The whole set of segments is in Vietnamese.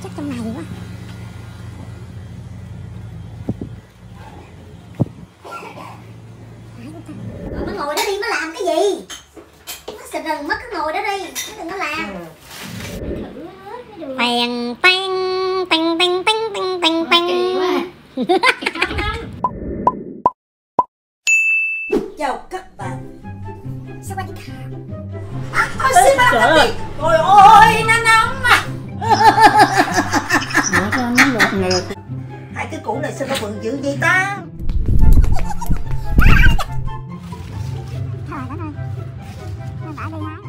chắc trong này quá. Nó ngồi đó đi, nó làm cái gì? Nó xịt rừng mất cái ngồi đó đi, nó đừng có làm. Tèn tèn tèn tèn tèn tèn tèn tèn. Chào các bạn. Sao anh thả? Xin bác các vị. Trời ơi, nó nóng mà. Hai cái củ này sao nó bự dữ vậy ta? Trời đất ơi. Nó bả đi hái.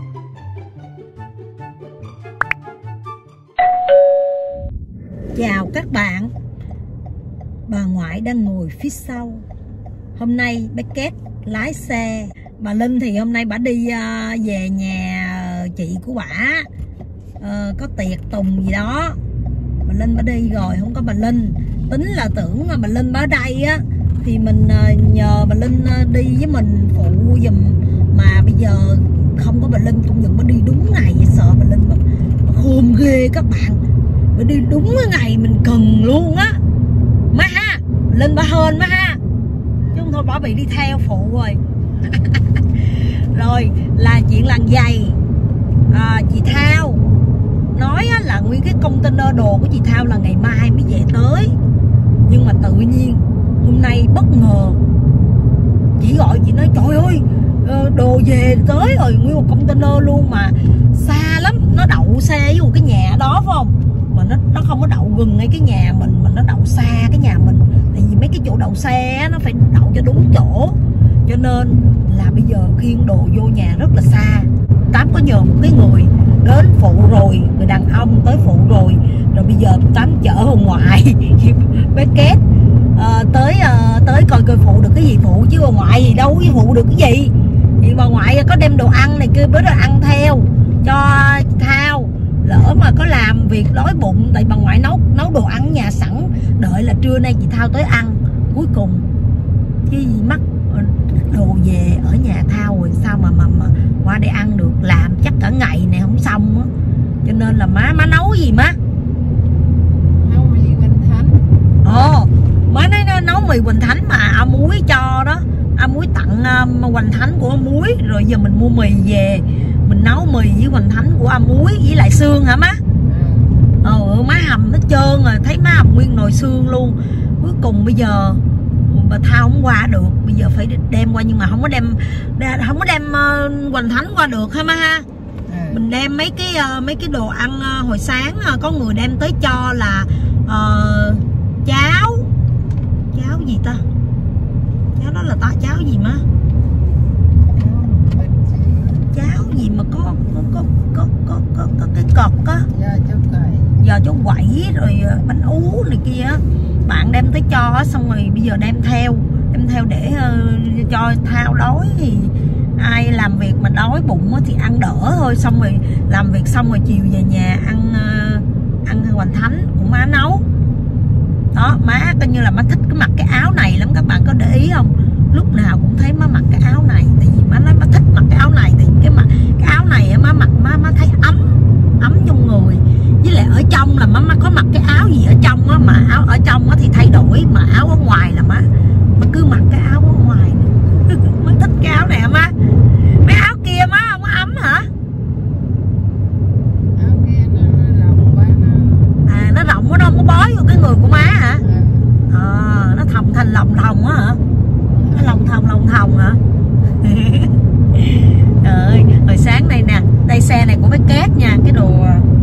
Chào các bạn. Bà ngoại đang ngồi phía sau. Hôm nay bé Kết lái xe. Bà Linh thì hôm nay bà đi về nhà chị của bả, có tiệc tùng gì đó. Bà Linh bà đi rồi, không có bà Linh. Tính là tưởng mà bà Linh bà ở đây á thì mình nhờ bà Linh đi với mình phụ giùm. Mà bây giờ không có bà Linh, cũng nhận bà đi đúng ngày. Sợ bà Linh bà khôn ghê các bạn. Bà đi đúng cái ngày mình cần luôn á. Má ha, Linh bà hên má ha. Chứ không thôi bà bị đi theo phụ rồi. Rồi là chuyện làng giày, chị Thao nói là nguyên cái container đồ của chị Thao là ngày mai mới về tới. Nhưng mà tự nhiên hôm nay bất ngờ chị gọi, chị nói trời ơi đồ về tới rồi, nguyên một container luôn. Mà xa lắm, nó đậu xe với một cái nhà đó phải không, mà nó không có đậu gần ngay cái nhà mình, mà nó đậu xa cái nhà mình. Tại vì mấy cái chỗ đậu xe nó phải đậu cho đúng chỗ, cho nên là bây giờ khiêng đồ vô nhà rất là xa. Tám có nhờ một cái người đến phụ rồi, người đàn ông tới phụ rồi. Rồi bây giờ Tám chở ông ngoại bé Kết tới coi phụ được cái gì phụ, chứ bà ngoại gì đâu có phụ được cái gì. Thì bà ngoại có đem đồ ăn này kia bữa đó ăn theo cho Thao, lỡ mà có làm việc đói bụng. Tại bà ngoại nấu đồ ăn nhà sẵn, đợi là trưa nay chị Thao tới ăn. Cuối cùng cái gì mắc đồ về ở nhà Thao rồi, sao mà qua đây ăn được, làm chắc cả ngày này không xong á. Cho nên là má nấu gì má? Nấu mì Quỳnh Thánh. Má nói nấu mì Quỳnh Thánh mà A Muối cho đó. A Muối tặng Quỳnh Thánh của A Muối. Rồi giờ mình mua mì về, mình nấu mì với Quỳnh Thánh của A Muối với lại xương hả má? Má hầm nó trơn rồi, thấy má hầm nguyên nồi xương luôn. Cuối cùng bây giờ bà Thao không qua được, bây giờ phải đem qua, nhưng mà không có đem Quỳnh Thánh qua được ha má ha. Mình đem mấy cái đồ ăn hồi sáng có người đem tới cho là cháo gì ta, cháo đó là cháo gì má, cháo gì mà có cái cọt á, giờ cháu quẩy rồi bánh ú này kia á. Bạn đem tới cho, xong rồi bây giờ đem theo để cho Thao đói. Thì ai làm việc mà đói bụng thì ăn đỡ thôi. Xong rồi làm việc xong rồi chiều về nhà ăn Hoành Thánh của má nấu đó. Má coi như là má thích cái mặc cái áo này lắm, các bạn có để ý không? Lúc nào cũng thấy má mặc cái áo này, tại vì má nói má thích mặc cái áo này. Thì cái áo này má mặc má thấy ấm trong người. Với lại ở trong là má có mặc cái áo gì ở trong á, mà áo ở trong á thì thay đổi, mà áo ở ngoài là má cứ mặc cái áo ở ngoài. Má thích cái áo này hả má? Mấy áo kia má không có ấm hả? Áo kia nó rộng quá nó... nó rộng quá, nó không có bói vô cái người của má hả? Nó thòng thành lòng thòng á hả? Nó lòng thòng hả? Trời ơi, hồi sáng đây nè, đây xe này của bé Kết nha, cái đồ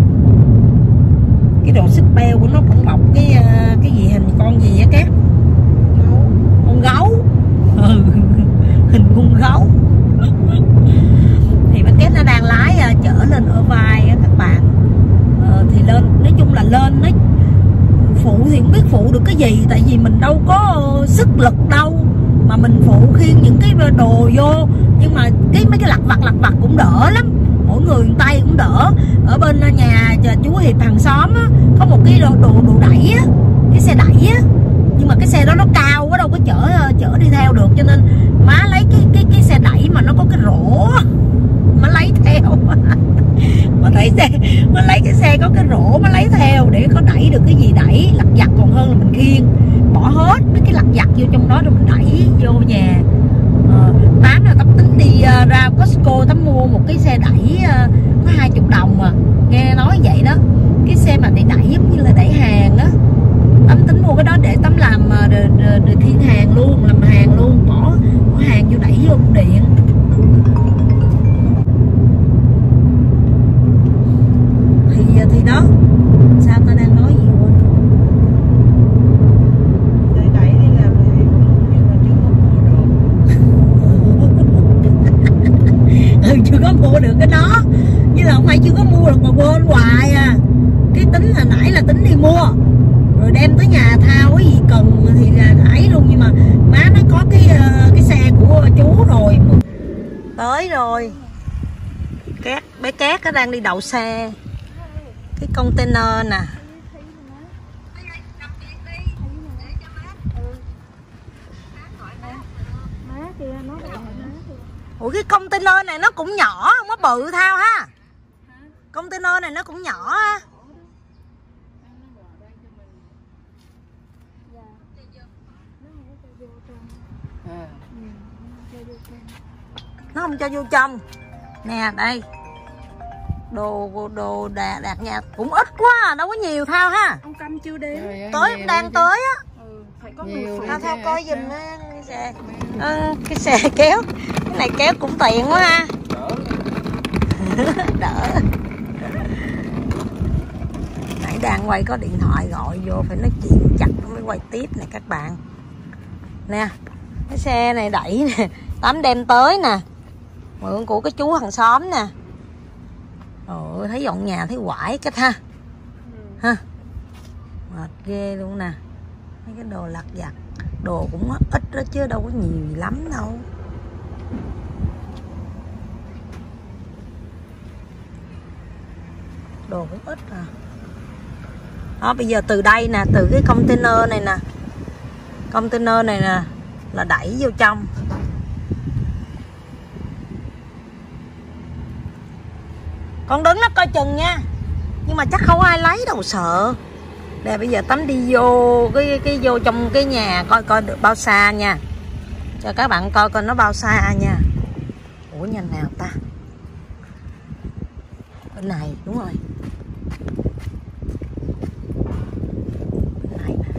xích beo của nó cũng bọc cái gì, hình con gì á Kết? Con gấu. Hình con gấu. Thì bé Kết nó đang lái chở lên ở vai á các bạn. Thì lên, nói chung là lên nó phụ thì không biết phụ được cái gì, tại vì mình đâu có sức lực đâu mà mình phụ khiêng những cái đồ vô. Nhưng mà mấy cái lặt vặt cũng đỡ lắm, mỗi người tay cũng đỡ. Ở bên nhà chú Hiệp hàng xóm á, có một cái đồ đẩy á, cái xe đẩy á, nhưng mà cái xe đó nó cao quá, đâu có chở đi theo được. Cho nên má lấy cái xe đẩy mà nó có cái rổ, má lấy theo. Mà thấy xe, má lấy cái xe có cái rổ má lấy theo để có là mình khiêng, bỏ hết mấy cái lặt vặt vô trong đó rồi mình đẩy vô nhà. Tám là Tấm tính đi ra Costco Tấm mua một cái xe đẩy có 20 đồng mà, nghe nói vậy đó. Cái xe mà để đẩy giống như là đẩy hàng á. Tấm tính mua cái đó để Tấm làm khiêng hàng luôn, làm hàng luôn, bỏ hàng vô đẩy vô điện. Thì đó, sao ta đang nói gì quên. Đẩy đi làm hàng nhưng mà chưa có mua được. Chưa có mua được cái đó, như là không phải chưa có mua được mà quên hoài à. Cái tính là nãy là tính đi mua rồi đem tới nhà thao, cái gì cần thì là ấy luôn, nhưng mà má nó có cái xe của chú rồi. Tới rồi, Cát, bé Cát nó đang đi đậu xe cái container nè. Ủa cái container này nó cũng nhỏ, không có bự Thao ha. Container này nó cũng nhỏ ha. Nó không cho vô trong. Nè đây. Đồ đạt nhà cũng ít quá à, đâu có nhiều Thao ha. Ông Canh chưa đến. Tới đang tới á. Phải có người Thao coi giùm cái xe. Cái xe kéo. Cái này kéo cũng tiện quá ha. Đỡ. Nãy đang quay có điện thoại gọi vô phải nói chuyện chặt mới quay tiếp nè các bạn. Nè, cái xe này đẩy nè, Tám đem tới nè. Mượn của cái chú hàng xóm nè. Thấy dọn nhà thấy quải cách ha. Ha. Mệt ghê luôn nè. Mấy cái đồ lặt vặt, đồ cũng ít đó chứ đâu có nhiều gì lắm đâu. Đồ cũng ít à. Đó, bây giờ từ đây nè, từ cái container này nè. Container này nè là đẩy vô trong. Con đứng nó coi chừng nha. Nhưng mà chắc không ai lấy đâu sợ. Để bây giờ Tấm đi vô cái vô trong cái nhà coi được bao xa nha. Cho các bạn coi nó bao xa nha. Ủa nhà nào ta? Bên này đúng rồi. Bên này nè.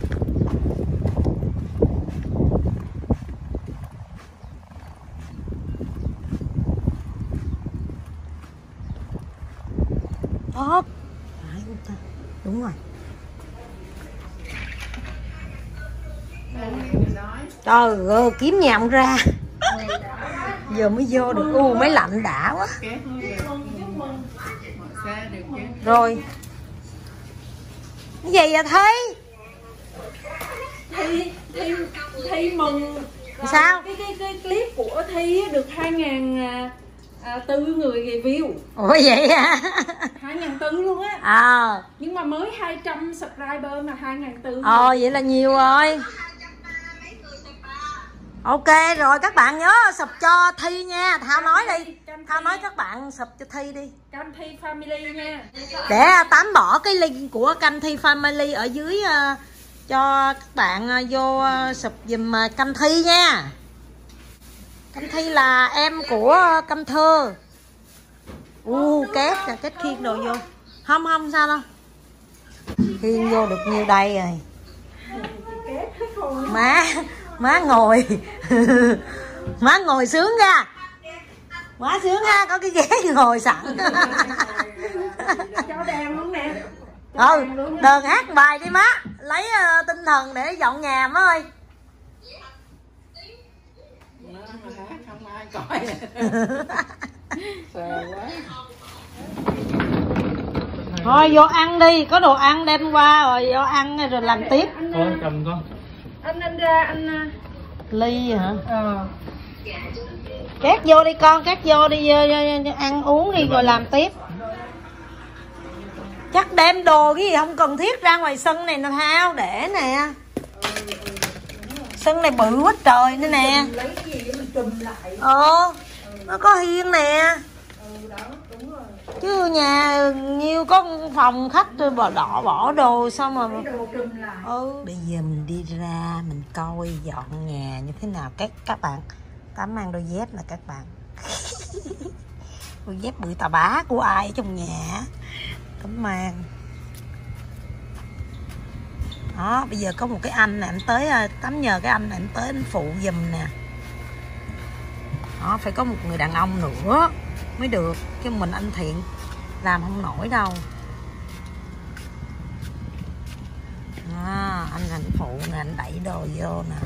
Đó. Đúng rồi. Trời ơi, kiếm nhà không ra. Giờ mới vô được. Máy lạnh đã quá. Rồi. Cái gì vậy Thi? Thi mừng. Sao? Cái clip của Thi được 2.400 người review. Ủa vậy hả? 2.400 luôn á. À. Nhưng mà mới 200 subscriber mà 2.400. Vậy là nhiều rồi. Ok rồi, các bạn nhớ sub cho Thi nha. Thao nói đi. Thao nói các bạn sub cho Thi đi. Canh Thi Family nha. Để Tám bỏ cái link của Canh Thi Family ở dưới cho các bạn vô sub dùm Canh Thi nha. Canh Thi là em của Canh Thơ. Két nè, Két khiêng đồ vô. Không sao đâu. Khiêng vô được nhiêu đây rồi. Má ngồi. Má ngồi sướng ra. Má sướng ha, có cái ghế ngồi sẵn. Cho đèn luôn nè. Đờn hát bài đi má. Lấy tinh thần để dọn nhà má ơi. Không ai coi. Sợ quá. Thôi vô ăn đi, có đồ ăn đem qua rồi vô ăn rồi làm tiếp. Con cầm con. Anh ra anh Ly hả? Két vô đi con, Két vô đi ăn uống đi rồi làm tiếp. Chắc đem đồ cái gì không cần thiết ra ngoài sân này nè Thao, để nè. Sân này bự quá trời nữa nè. lấy cái gì mình trùm lại. Nó có hiên nè. Đó, đúng rồi. Chứ nhà nhiêu có phòng khách rồi bỏ đồ sao mà. Bây giờ mình đi ra mình coi dọn nhà như thế nào các bạn. Tám mang đôi dép nè các bạn. Đôi dép bự tà bá của ai ở trong nhà. Tấm mang. Đó, bây giờ có một cái anh nè, anh tới Tắm nhờ cái anh này anh tới anh phụ giùm nè. Đó, phải có một người đàn ông nữa mới được, chứ mình anh Thiện làm không nổi đâu. Anh phụ nè, anh đẩy đồ vô nè.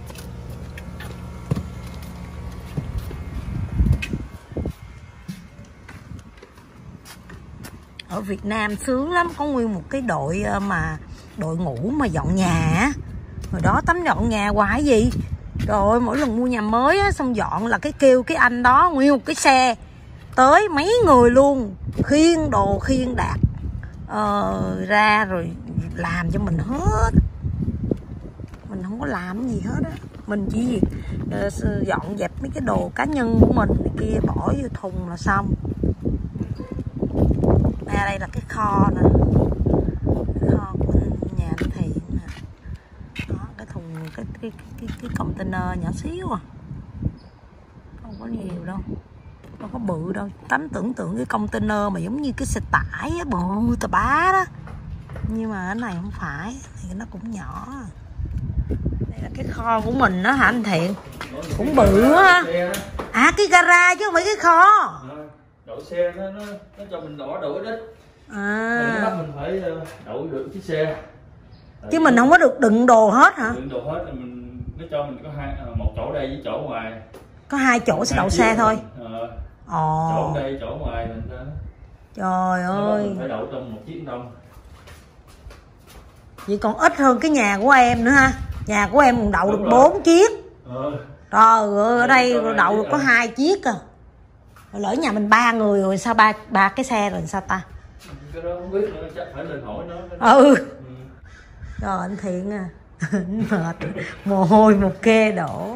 Ở Việt Nam sướng lắm, có nguyên một cái đội ngũ mà dọn nhà. Hồi đó Tắm dọn nhà hoài gì. Rồi mỗi lần mua nhà mới á, xong dọn là kêu cái anh đó nguyên một cái xe tới mấy người luôn, khiêng đồ khiêng đạc ra rồi làm cho mình hết. Mình không có làm gì hết á, mình chỉ việc dọn dẹp mấy cái đồ cá nhân của mình này kia bỏ vô thùng là xong. Đây là cái kho nè, cái kho của nhà anh Thiện nè. Đó, cái thùng cái container nhỏ xíu à, không có nhiều đâu, không có bự đâu. Tắm tưởng tượng cái container mà giống như cái xe tải á, bự tà bá đó, nhưng mà cái này không phải, thì nó cũng nhỏ. Đây là cái kho của mình đó hả anh Thiện? Cũng bự á. À, cái gara chứ không phải cái kho. Đậu xe nó cho mình đổ ít. Mình phải đậu được chiếc xe. Chứ mình không có được đựng đồ hết hả? Đựng đồ hết, nó cho mình có một chỗ đây với chỗ ngoài. Có 2 chỗ sẽ đậu xe thôi. Chỗ đây, chỗ ngoài mình đó. Trời ơi. Mình phải đậu trong một chiếc đông. Vậy còn ít hơn cái nhà của em nữa ha. Nhà của em còn đậu được 4 chiếc. Trời ơi, ở đây đậu được có 2 chiếc à. Lỡ nhà mình 3 người rồi sao ba cái xe rồi sao ta? Cái đó không biết nữa, chắc phải lên hỏi nó. Rồi anh Thiện à. Mệt, mồ hôi một kê đổ.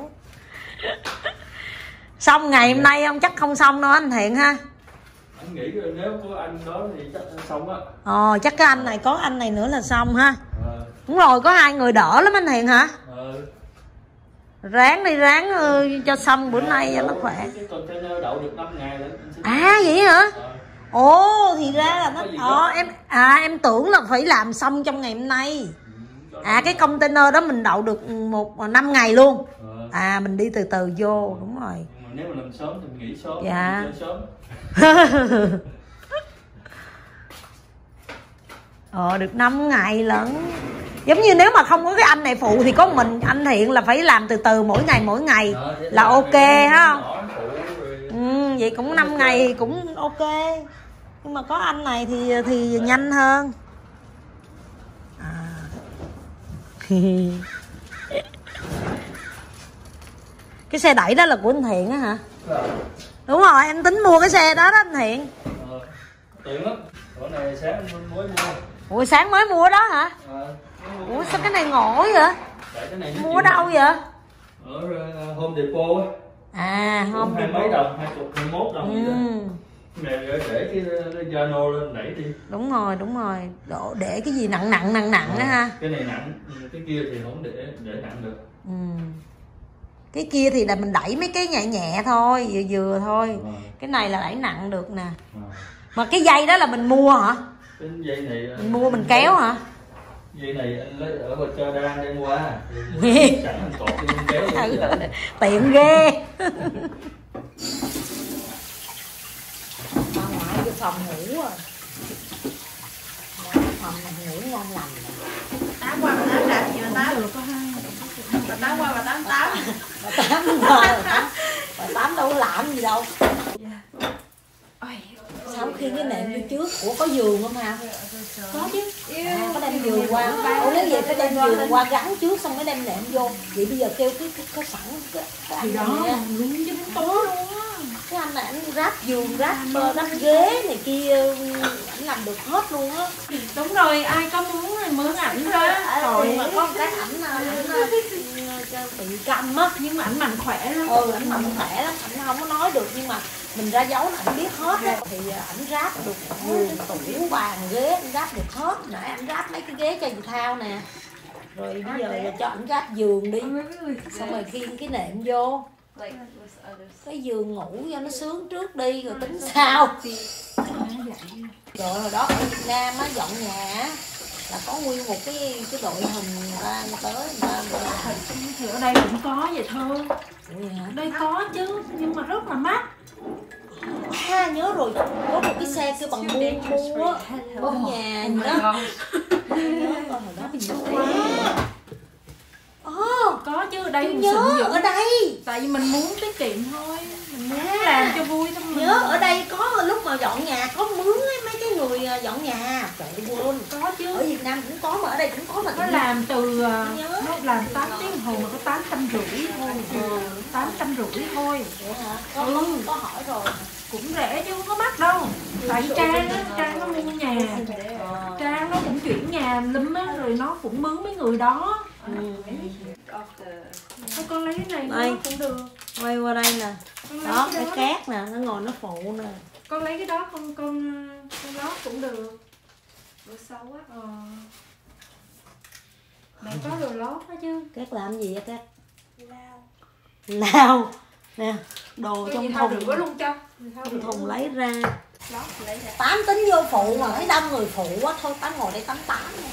Xong ngày hôm nay không chắc không xong đâu anh Thiện ha. Anh nghĩ nếu có anh đó thì chắc xong á. Chắc cái anh này có anh này nữa là xong ha. Đúng rồi, có 2 người đỡ lắm anh Thiện hả? Ráng đi, ráng cho xong bữa nay cho nó khỏe. Cái container đậu được 5 ngày rồi. À vậy hả? Thì ra là nó em tưởng là phải làm xong trong ngày hôm nay. Cái container đó mình đậu được 5 ngày luôn. Mình đi từ từ vô, đúng rồi. Nếu mà làm sớm thì mình nghỉ sớm. Dạ. Sớm. Được 5 ngày lận. Giống như nếu mà không có cái anh này phụ thì có mình anh Thiện là phải làm từ từ mỗi ngày là ok ha. Vậy cũng 5 ngày thì cũng ok. Nhưng mà có anh này thì nhanh hơn. Cái xe đẩy đó là của anh Thiện á hả? Đúng rồi, em tính mua cái xe đó đó anh Thiện. Tiện lắm. Chỗ này sáng anh mới mua. Ủa sáng mới mua đó hả? Ủa sao cái này ngộ vậy? Cái này mua đâu vậy? Ở Home Depot á. Home Depot. Mấy đồng, 20, 21 đồng. Này để cái Zalo lên đẩy đi. Đúng rồi. Để cái gì nặng á ha. Cái này nặng, cái kia thì không để nặng được. Cái kia thì là mình đẩy mấy cái nhẹ thôi, vừa thôi. Cái này là đẩy nặng được nè. Mà cái dây đó là mình mua hả? Cái dây này mình mua mình kéo hả? Dây này anh lấy ở bên Cho Đan đem qua. Sẵn anh cột đi kéo. Tiện ghê. Bà ngoại vô phòng ngủ rồi. Phòng ngủ ngon lành. Tám qua bà tám đạp gì mà tám được có 2. Bà tám qua bà tám. Bà tám đâu có làm gì đâu. Sao khi cái nệm như trước? Ủa có giường không hả? Có chứ. Có đem giường qua. Nếu vậy phải đem giường qua gắn trước xong mới đem nệm vô. Vậy bây giờ kêu có sẵn cái thì đó luôn chứ muốn tối luôn á. Cái anh này anh ráp giường, ráp ghế này kia, anh làm được hết luôn á. Đúng rồi, ai có muốn thì mướn ảnh thôi á. Rồi mà có một cái ảnh bị câm á, nhưng mà ảnh mạnh khỏe lắm. Ảnh mạnh khỏe lắm, ảnh không có nói được nhưng mà mình ra dấu là ảnh biết hết á, thì ảnh ráp được giường, tủ, bàn, ghế, ảnh ráp được hết. Nãy ảnh ráp mấy cái ghế cho chị Thao nè. Rồi bây giờ cho ảnh ráp giường đi. Xong rồi khiêng cái nệm vô. Cái giường ngủ cho nó sướng trước đi rồi tính sau. Rồi hồi đó ở Việt Nam á, dọn nhà là có nguyên một cái đội hình người ta tới người ta thì ở đây cũng có vậy thôi. vậy hả? Ở đây có chứ, nhưng mà rất là mắc. À nhớ rồi, có một cái xe kêu bằng mua á, mua nhà gì đó. Nhớ coi hồi đó nhiều quá. Có chứ, ở đây Tôi mình nhớ sử dụng. ở đây. Tại vì mình muốn tiết kiệm thôi, mình muốn làm cho vui thôi. Mình Nhớ ở đây có lúc mà dọn nhà có mướn ấy, mấy cái người dọn nhà. Trời ơi quên. có chứ. Ở Việt Nam cũng có mà ở đây cũng có mà. Nó làm từ nhớ. nó làm 8 tiếng đồng hồ mà có 850 thôi. 850 thôi. Vậy hả? Có hỏi rồi. Cũng rẻ chứ không có mắc đâu. Tại Trang á, Trang nó mua nhà. Trang nó cũng chuyển nhà lum á, rồi nó cũng mướn mấy người đó. Thôi con lấy cái này Đây. nó cũng được. Quay qua đây nè. Con lấy Đó, cái cái đó. cát nè, nó ngồi nó phụ nè. Con lấy cái đó con lót cũng được. Đồ xấu á. Mẹ có đồ lót đó chứ. Cát làm gì vậy Cát? Lao. Lao. Nè, đồ Cái trong gì thao thùng. rửa luôn cho. Trong thùng lấy ra. Lót lấy ra. 8 tính vô phụ mà thấy đông người phụ quá thôi, 8 ngồi đây 88 nè.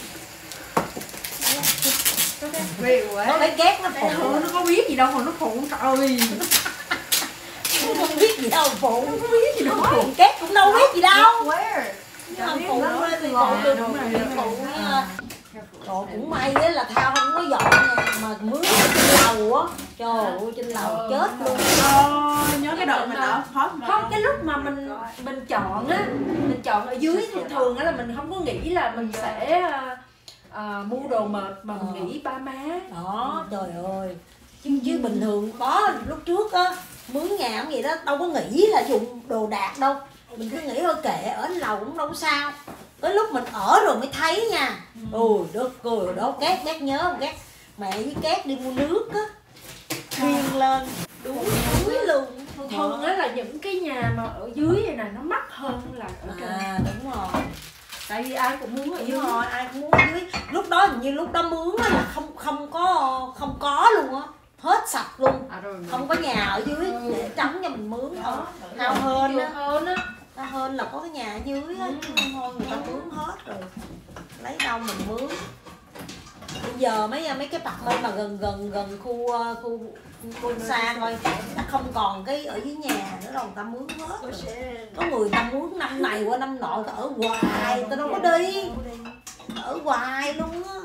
Rượu Nó á. lấy cát nó phụ. Nó có biết gì đâu mà nó phụ trời ơi. Nó không biết gì đâu phụ. Nó có biết gì đâu. Phụ cát cũng đâu biết gì đâu. Where? Nhưng mà phụ lên thì phụ được phụ nha. Rồi cũng may á là Thao không có dọn nhà mà mướn ở trên lầu á. Trời ơi trên lầu chết luôn. Nhớ cái đoạn mình ở không, cái lúc mà mình chọn á, mình chọn ở dưới thì thường á là mình không có nghĩ là mình sẽ mua đồ mệt mà mình nghĩ ba má. Đó trời ơi. Chứ bình thường có lúc trước á mướn nhà cũng vậy đó, đâu có nghĩ là dùng đồ đạc đâu. Mình cứ nghĩ thôi kệ ở lầu cũng đâu có sao. Tới lúc mình ở rồi mới thấy nha. Ôi đất cười đó, Cát nhớ không Cát? Mẹ với Cát đi mua nước á, khiêng lên đuối luôn. Thường á là những cái nhà mà ở dưới này nè nó mắc hơn là ở trên. À đúng rồi. Tại vì ai cũng muốn ở dưới. Đúng rồi, ai cũng muốn ở dưới. Lúc đó hình như lúc đó mướn á là không có luôn á. Hết sạch luôn. Không có nhà ở dưới để trống cho mình mướn thôi. Hao hên á. Ta hên là có cái nhà ở dưới á, chứ không thôi người ta mướn hết rồi. Lấy đâu mình mướn. Bây giờ mấy cái bạc bên mà gần khu xa thôi, nó không còn cái ở dưới nhà nữa đâu, người ta mướn hết rồi. Có người ta mướn năm này qua năm nọ ta ở hoài, ta đâu có đi. Ở hoài luôn á.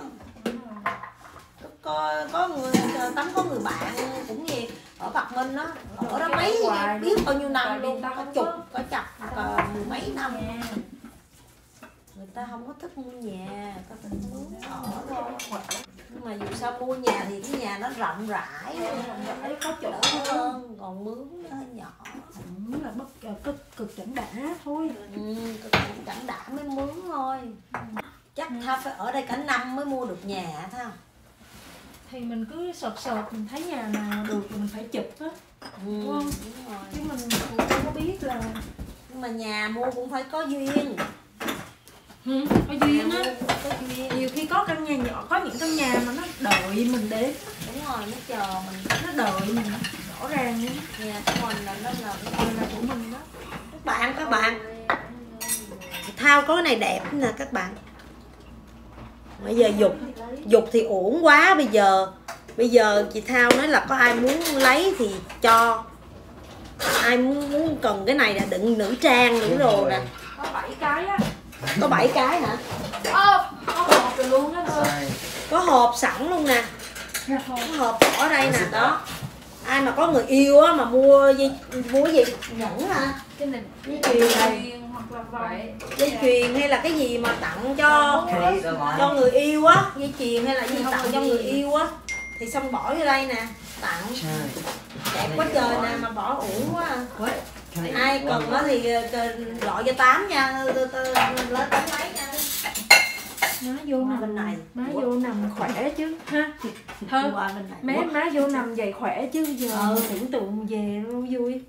Có người Tắm có người bạn cũng gì ở Bạc Minh á, ở đó mấy biết bao nhiêu năm luôn, có chục có chập mười mấy năm. Người ta không có thích mua nhà, người ta thích mướn ở thôi. Nhưng mà dù sao mua nhà thì cái nhà nó rộng rãi, có chỗ hơn, còn mướn nó nhỏ. Mướn là cực chẳng đã thôi. Cực chẳng đã mới mướn thôi. Chắc Thao phải ở đây cả năm mới mua được nhà Thao. Thì mình cứ sợt mình thấy nhà nào được thì mình phải chụp á, đúng không? Đúng rồi. Chứ mình cũng không có biết là. Nhưng mà nhà mua cũng phải có duyên. Có duyên á. Có duyên. Nhiều khi có căn nhà nhỏ, có những căn nhà mà nó đợi mình đến. Đúng rồi, nó chờ mình. Nó đợi mình rõ ràng luôn. Nhà của mình là nó là Của mình đó. các bạn Thao có cái này đẹp nè các bạn. Bây giờ dục thì uổng quá. Bây giờ chị Thao nói là có ai muốn lấy thì cho. Ai muốn cần cái này là đựng nữ trang nữa rồi nè. Có 7 cái á. Có 7 cái hả? Có hộp rồi luôn á thôi. Có hộp sẵn luôn nè. Có hộp ở đây nè đó. Ai mà có người yêu á mà mua gì nhẫn hả? Cái này Dây chuyền hoặc là vòng. Dây chuyền hay là cái gì mà tặng cho người yêu á, dây chuyền hay là gì tặng cho người yêu á thì xong bỏ vô đây nè, tặng đẹp quá trời nè mà bỏ uổng quá à. Ai cần đó thì gọi cho Tám nha, lên Tám lấy nha. Má vô nằm bên này, má vô nằm khỏe chứ ha. Thơ má vô nằm vậy khỏe chứ giờ tưởng tượng về nó vui.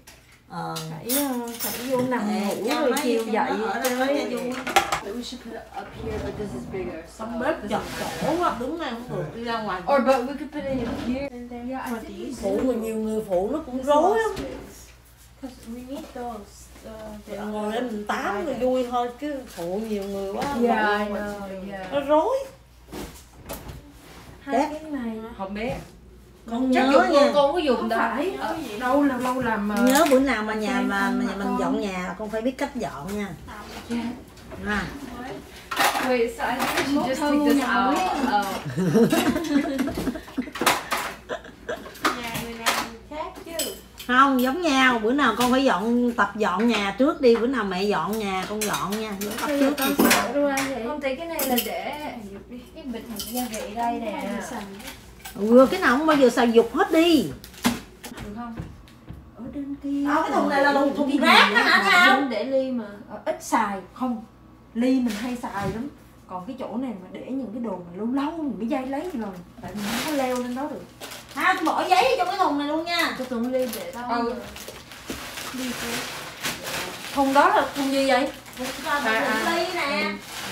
Phải vô nằm ngủ rồi chiều dậy chơi. We should put it up here, or this is bigger. Xong bếp chật chỗ quá, đứng này không được, đi ra ngoài. Or but we could put it in here and then yeah, I think Phụ mà nhiều người phụ nó cũng rối lắm. because we need those. Mình ngồi đây mình tám rồi vui thôi chứ phụ nhiều người quá. Yeah, I know. Yeah. Nó rối. Hai cái này Không biết. Con chắc nhớ dùng nha. con có dùng Không đâu. phải. Lâu làm mà. Nhớ bữa nào mà nhà mà mình dọn nhà là con phải biết cách dọn nha. Yeah. À. Wait, so I think we should just take this out. Không giống nhau, bữa nào con phải tập dọn nhà trước đi, bữa nào mẹ dọn nhà con dọn nha, những tập trước thì sao? Không thấy cái này là để cái bịch gia vị đây nè. Cái nào không bao giờ xài dục hết đi. Được không? Ở trên kia. Cái thùng này là thùng rác đó hả Thao? Để ly mà ít xài không. Ly mình hay xài lắm. Còn cái chỗ này mà để những cái đồ mà lâu lâu mình mới dây lấy rồi. Tại mình không có leo lên đó được. Thao tôi bỏ giấy trong cái thùng này luôn nha. Cho tưởng ly để đâu. Ly thôi. Thùng đó là thùng gì vậy? Thùng ly nè.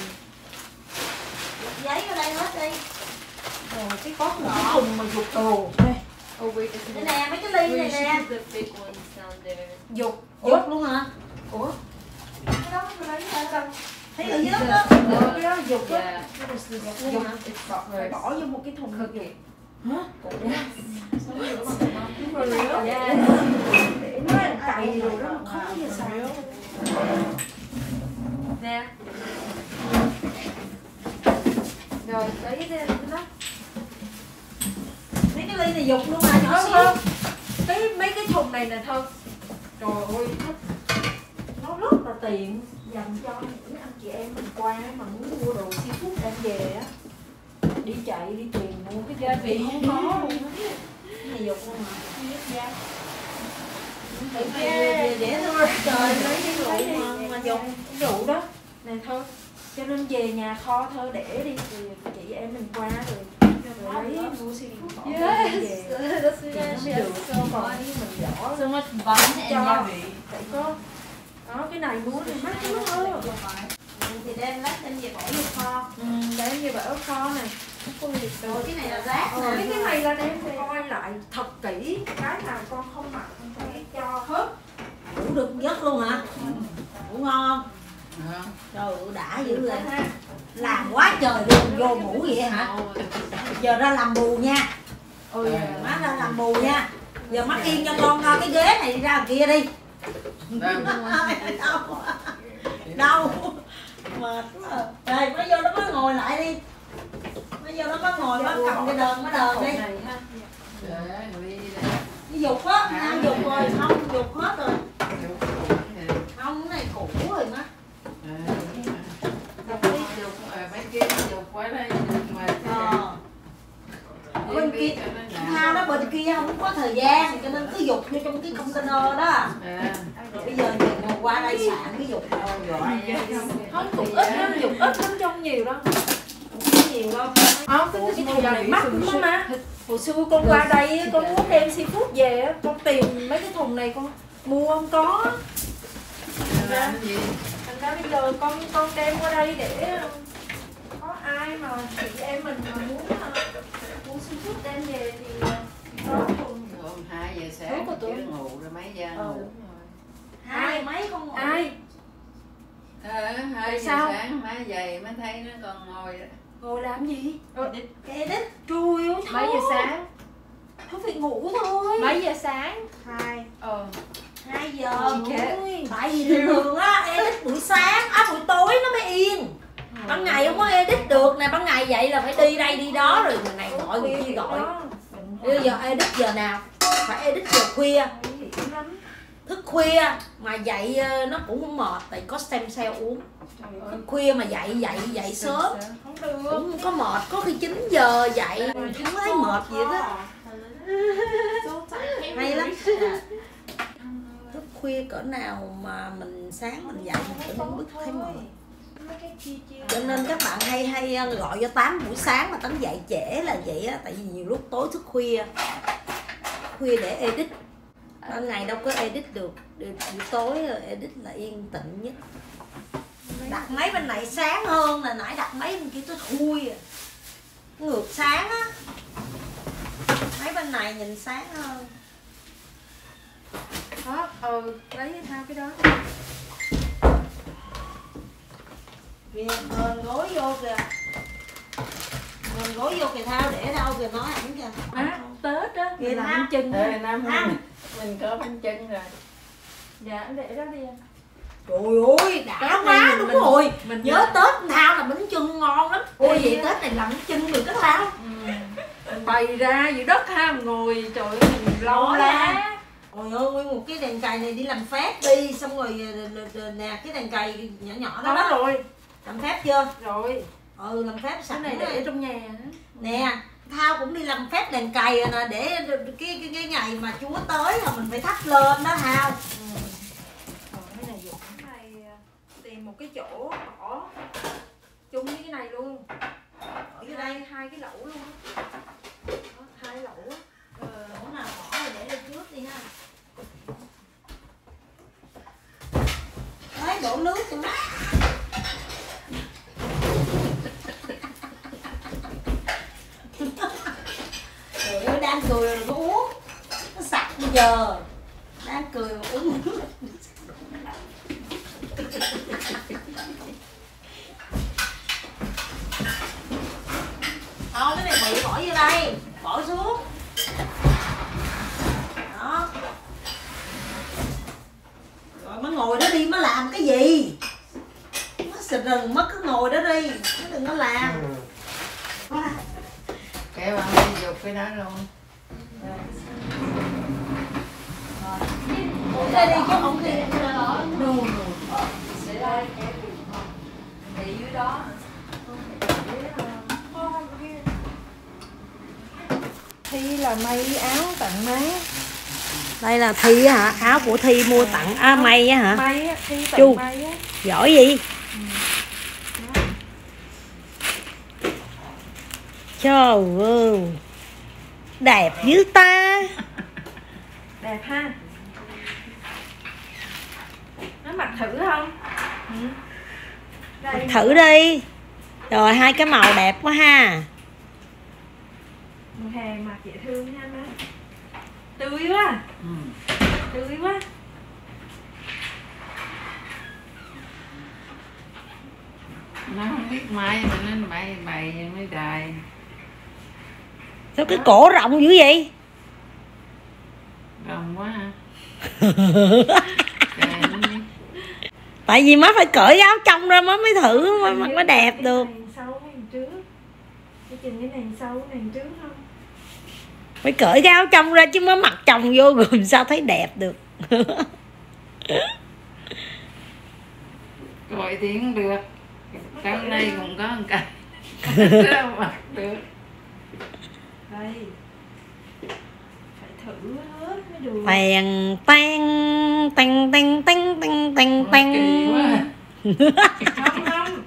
Giấy ở đây hết đi. Rồi cái có một cái thùng mà dục đồ. Đây. Oh wait, Đây nè, mấy cái ly này nè. the big ones down there. Dục. Dục luôn hả? Ủa? Cái đó tôi lấy ra đâu? Thấy ở dưới đó. Cái đó là dục á. Yeah. Dục phải bỏ vô một cái thùng dục. Hả? Yeah. Để nó cày rồi đó mà khó giờ xài. Nè. Rồi, lấy ra nó. Mấy cái ly này dục luôn hả? Nhỏ Không, xíu. mấy cái thùng này nè thôi. Trời ơi, nó rất là tiện dành cho những anh chị em mình qua mà muốn mua đồ seafood đem về á, đi chạy đi tìm mua cái gia vị không có luôn á. Cái này dục luôn hả? Về Dễ thôi. Trời, lấy cái rượu mà dục. cái rượu đó này thôi, cho nên về nhà kho thôi để đi thì chị em mình qua rồi lấy mua seafood bỏ về. That's Thì nó mới được, còn mình bỏ So much bun and cho gia vị. phải có đó, cái này mua thì mắc lắm thôi. Thì đem lát đem về bỏ vô kho. Đem về bỏ kho này. Rồi cái này là rác nè. Cái này là đem về coi lại thật kỹ, cái nào con không mặc con phải cho hết. Ngủ được giấc luôn hả? Ngủ ngon không? Trời ơi đã dữ rồi. Làm quá trời luôn, vô ngủ vậy hả? Giờ ra làm bù nha. Má ra làm bù nha. Giờ mắt yên cho con cái ghế này đi ra kia đi. Đâu? Mệt quá. Rồi mới vô đó mới ngồi lại đi. Mới vô đó mới ngồi mới cầm cái đờn đi. Cái dục á, ăn dục rồi, không dục hết rồi. Không cái này cũ rồi má. Bên kia Thao đó bên kia không có thời gian cho nên cứ dục vô trong cái container đó. Rồi bây giờ về ngồi qua đây sạn cái dục rồi. Không dục ít lắm, dục ít lắm trong nhiều đâu. Không có nhiều đâu. Không, cái thùng này mắc lắm má. Hồi xưa con qua đây con muốn đem seafood về á, con tìm mấy cái thùng này con mua không có. Thành ra bây giờ con đem qua đây để có ai mà chị em mình mà muốn mua seafood đem về thì có thùng. 2 giờ sáng chưa ngủ rồi mấy giờ ngủ. Hai mấy con ngồi. Ai? 2 giờ Sao? sáng má dậy mới thấy nó còn ngồi đó. Ngồi làm gì? Cái edit. Trời ơi, Mấy giờ sáng? Thôi phải ngủ thôi. Mấy giờ sáng? 2 2 giờ. Ôi. Tại vì thường á edit buổi sáng, buổi tối nó mới yên. Ban ngày không có edit được nè, ban ngày dậy là phải đi đây đi đó rồi người này gọi người kia gọi. Bây giờ edit giờ nào? Phải edit giờ khuya. Thức khuya mà dậy nó cũng không mệt tại có stem cell uống. Thức khuya mà dậy sớm Không được. cũng không có mệt, có khi 9 giờ dậy không thấy mệt gì đó. Hay lắm. Thức khuya cỡ nào mà mình sáng mình dậy mình cũng không biết thấy mệt. Cho nên các bạn hay gọi cho 8 buổi sáng mà Tánh dậy trễ là vậy á, tại vì nhiều lúc tối thức khuya để edit. Ban ngày đâu có edit được, buổi tối edit là yên tĩnh nhất. Đặt máy bên này sáng hơn, là nãy đặt máy bên kia tới thui à. Ngược sáng á. Máy bên này nhìn sáng hơn. Đó, lấy thao cái đó. Kìa, mền gối vô kìa. Mền gối vô kìa Thao, để đâu kìa, nói ảnh kìa. Tết á, Kìa làm Thao. bánh chưng á. Mình có bánh chưng rồi. Dạ, để đó đi anh. Trời ơi, đã quá, đúng rồi. Mình nhớ Tết Thao là bánh chưng ngon lắm. Ôi vậy Tết này làm bánh chưng được đó Thao. Mình bày ra giữa đất ha, ngồi trời ơi mình lâu lá. Ôi ơi, nguyên một cái đèn cày này đi làm phép đi, xong rồi nè cái đèn cày nhỏ nhỏ đó, Đó rồi. làm phép chưa? Rồi. Làm phép Cái sẵn này để trong nhà á. nè. Thao cũng đi làm phép đèn cày rồi nè, để cái ngày mà Chúa tới là mình phải thắp lên đó Thao. Rồi cái này dùng cái này tìm một cái chỗ bỏ chung với cái này luôn. Ở dưới đây hai cái lẩu luôn á. Hai lẩu á. Chỗ nào bỏ rồi để lên trước đi ha. Đấy, đổ nước cho má. Trời ơi, đang cười rồi có uống. Nó sặc bây giờ. Đang cười mà uống nước. Thôi cái này bự bỏ vô đây. Bỏ xuống. Đó. Rồi mới ngồi đó đi, mới làm cái gì? Mất xịt rừng, mất cứ ngồi đó đi. Chứ đừng có làm. Kéo bạn đi dục cái đó luôn. Đây đi chứ không đi. Để đây để dưới đó. Thi là may áo tặng má. Đây là Thi hả? Áo của Thi mua tặng May á hả? May á, Thi tặng Chu. may á. Giỏi gì? Trời ơi. Đẹp dữ ta. Đẹp ha. Nó mặc thử không? Đây. Thử đi. Rồi hai cái màu đẹp quá ha. Mùa hè mặc dễ thương nha má. Tươi quá. Tươi quá. Nó không biết may mà nó bày mới đài. Sao cái cổ rộng dữ vậy? Rồng quá ha. Đài nó biết. Tại vì má phải cởi áo trong ra má mới thử mới đẹp được. Cái này sau cái này trước. Cái chừng cái này sau cái này trước không? Phải cởi cái áo trong ra chứ má mặc chồng vô rồi sao thấy đẹp được. Gọi thì không được. Trong đây cũng có một cái. Mặc được. Đây. Phải thử hết mới được. Tèn tèn tèn tèn tèn tèn tèn tèn. Kỳ quá. Không không.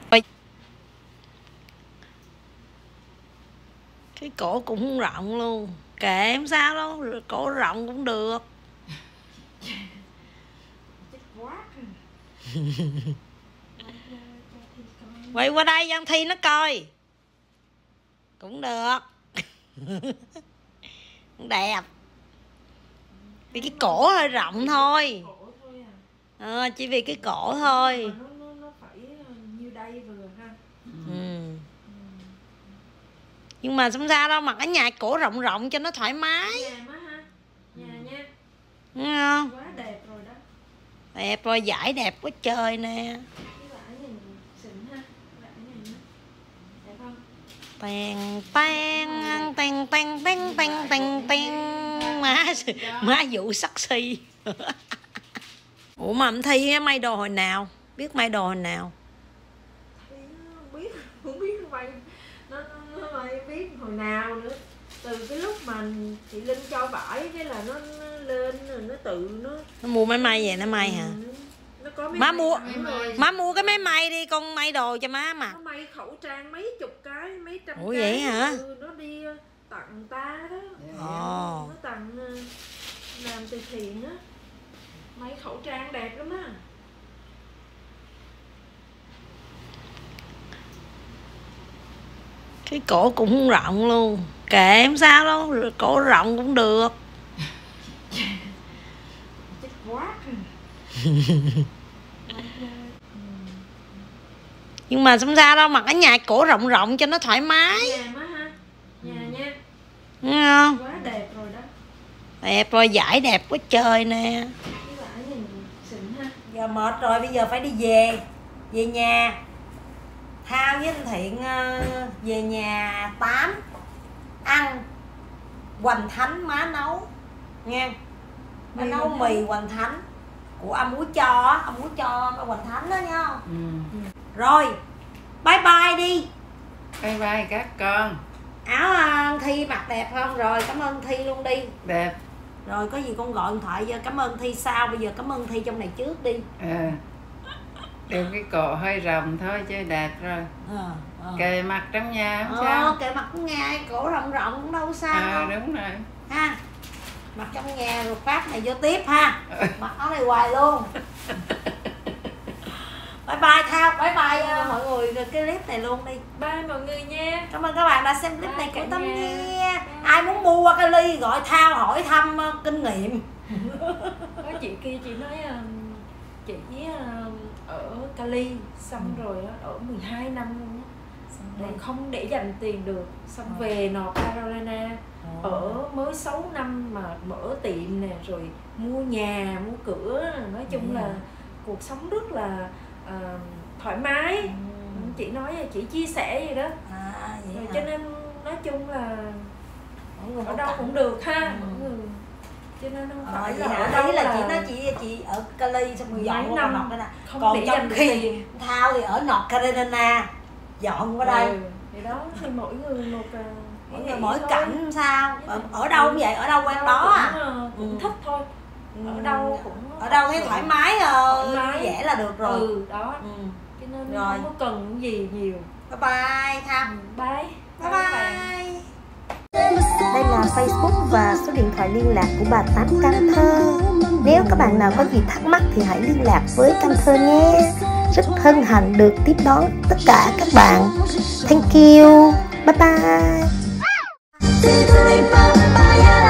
Cái cổ cũng rộng luôn. Kệ không sao đâu, cổ rộng cũng được. Chết quá. Quay qua đây Giang Thi nó coi. Cũng được. Đẹp. Vì cái cổ hơi rộng thôi. Cổ thôi à. Chỉ vì cái cổ thôi. Nó phải như đây vừa ha. Nhưng mà không sao đâu, mặc ở nhà cổ rộng rộng cho nó thoải mái. Nhà má ha. Nhà nha. Đúng không? Quá đẹp rồi đó. Đẹp rồi, vải đẹp quá trời nè. Cái vải này xịn ha. Vải này đẹp không? Tèn tèn tèn tèn tèn tèn tèn tèn. Má vụ sexy. Ủa mà em Thi may đồ hồi nào? Biết may đồ hồi nào? Không biết may nó may biết hồi nào nữa. Từ cái lúc mà chị Linh cho vải cái là nó lên rồi nó tự Nó mua máy may về nó may hả? Nó có mấy Má mua rồi. má mua cái máy may đi, con may đồ cho má mặc. Nó may khẩu trang mấy chục cái, mấy trăm Ủa cái. vậy hả? Nó đi tặng ta đó. Ồ. Nó tặng làm từ thiện á, mấy khẩu trang đẹp lắm á. Cái cổ cũng rộng luôn, kệ không sao đâu, cổ rộng cũng được. Chết quá. Nhưng mà không sao đâu, mặc ở nhà cổ rộng rộng cho nó thoải mái. Nhà má ha, nhà nha. Đúng không? Quá đẹp rồi đó. Đẹp rồi, vải đẹp quá trời nè. Cái vải nhìn xịn ha. Giờ mệt rồi, bây giờ phải đi về nhà. Thao với anh Thiện về nhà 8 ăn hoành thánh má nấu nha. Má nấu mì hoành thánh của ông Muối cho hoành thánh đó nha. Rồi bye bye đi. Bye bye các con. Áo Thi mặc đẹp không? Rồi cảm ơn Thi luôn đi. Đẹp. Rồi có gì con gọi điện thoại giờ cảm ơn Thi sau. Bây giờ cảm ơn Thi trong này trước đi. Đem cái cổ hơi rộng thôi chứ đẹp rồi. Kề mặt trong nhà không sao. Kề mặt trong nhà, cổ rộng rộng cũng đâu sao. Đúng rồi ha. Mặc trong nhà rồi phát này vô tiếp ha. Mặc áo này hoài luôn. Bye bye Thao, bye bye mọi người cái clip này luôn đi. Bye mọi người nha. Cảm ơn các bạn đã xem clip này của Tâm nha. Ai muốn mua qua cái ly gọi Thao hỏi thăm kinh nghiệm. Có chị kia chị nói chị ở Cali xong rồi ở 12 năm luôn á, rồi không để dành tiền được, xong về North Carolina ở mới 6 năm mà mở tiệm nè, rồi mua nhà mua cửa, nói chung là cuộc sống rất là thoải mái. Chị nói chị chia sẻ vậy đó. Rồi cho nên nói chung là ở đâu cũng được ha. Cho nên không phải là ở đâu là chị ở Cali xong rồi dọn qua North Carolina. Còn trong khi Thao thì ở North Carolina dọn qua đây. Thì đó thì mỗi người mỗi cảnh sao. Ở đâu cũng vậy, ở đâu quen đó cũng thích thôi. Ở đâu cũng thấy thoải mái dễ là được rồi. Đó. Cho nên không có cần gì nhiều. Bye bye Thao. Bye bye. Đây là Facebook và số điện thoại liên lạc của bà Tám Can Thơ. Nếu các bạn nào có gì thắc mắc thì hãy liên lạc với Can Thơ nhé. Rất hân hạnh được tiếp đón tất cả các bạn. Thank you. Bye bye.